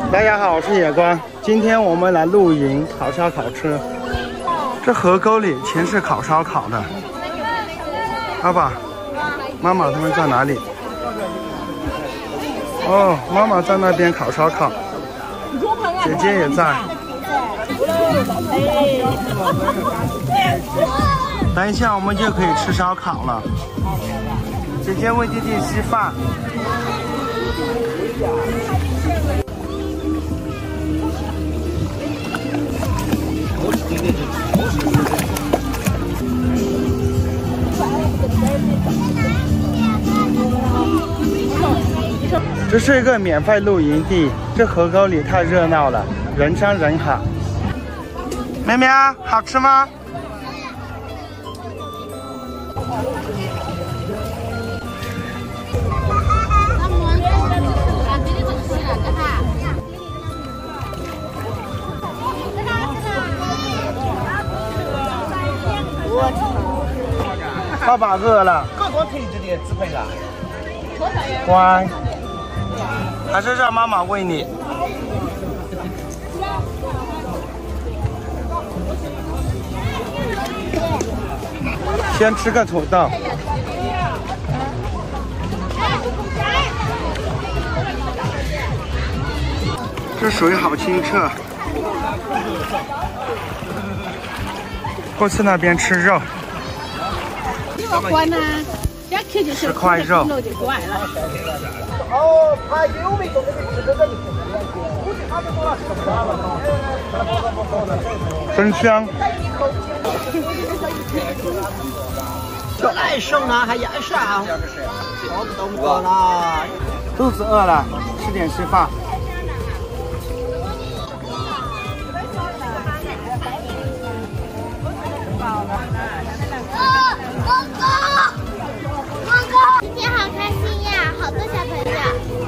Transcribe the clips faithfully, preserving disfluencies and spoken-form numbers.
大家好，我是野光。今天我们来露营烤烧烤吃。这河沟里全是烤烧烤的。爸爸、妈妈他们在哪里？哦，妈妈在那边烤烧烤，姐姐也在。等一下我们就可以吃烧烤了。姐姐为弟弟吃饭。这是一个免费露营地，这河沟里太热闹了，人山人海。喵喵，好吃吗？爸爸饿了。乖，还是让妈妈喂你。先吃个土豆。这水好清澈。过去那边吃肉。吃块肉。哦，他有没有吃这个？真香。这来生呢还压啥？我不懂得了。肚子饿了，吃点吃饭。 今天好开心呀，好多小朋友。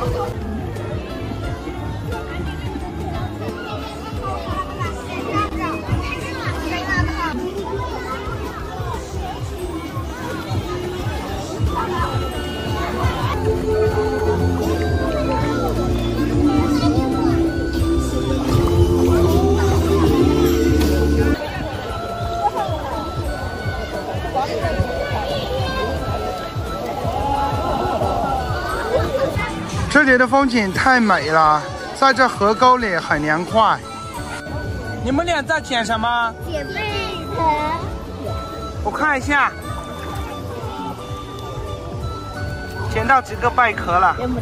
这里的风景太美了，在这河沟里很凉快。你们俩在捡什么？ 捡贝壳。 我看一下，捡到几个贝壳了？ 要不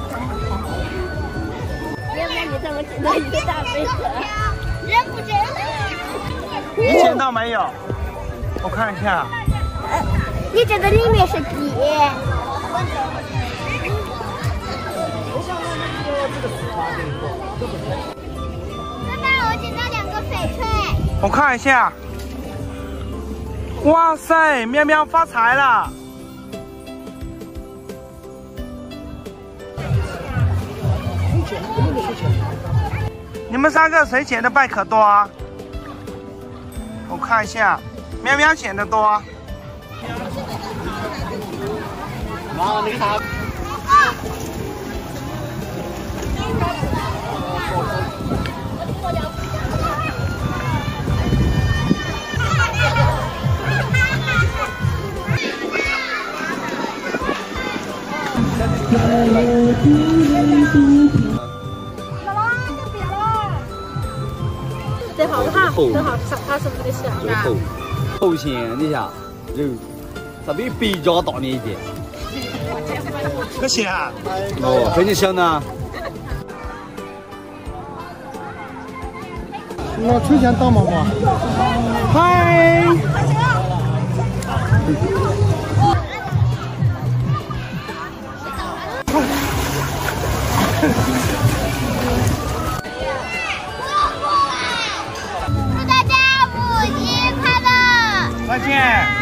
然你怎么捡到一个大贝壳？人不真了。 你捡到没有？我看一下。 呃，你这个里面是底。爸爸，我捡到两个翡翠。 我看一下。哇塞，喵喵发财了！你们三个谁捡的贝壳多啊？我看一下，喵喵捡的多。妈，你好。 最好看，最好看，它是不是香啊？ 头线你下肉，它比别家大一点。 这个咸啊？ 哦，肯定香呢。 我出钱当妈妈。嗨。 祝大家五一快乐！ 再见。